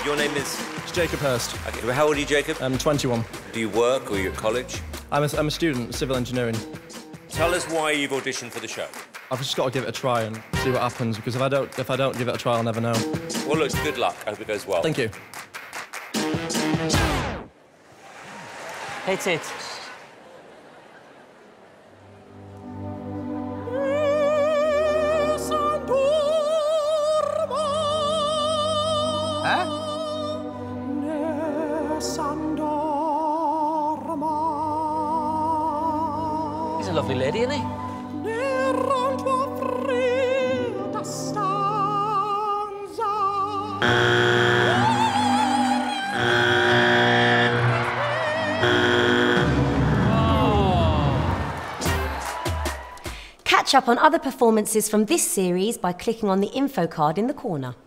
Your name is? It's Jacob Hirst. Okay, how old are you, Jacob? I'm 21. Do you work or are you at college? I'm a student, civil engineering. Tell us why you've auditioned for the show. I've just got to give it a try and see what happens, because if I don't give it a try, I'll never know. Well, look, good luck. I hope it goes well. Thank you. Hit it. Nessun Dorma. Huh? Nessun Dorma. He's a lovely lady, isn't he? Nera tua fredda stanza. Catch up on other performances from this series by clicking on the info card in the corner.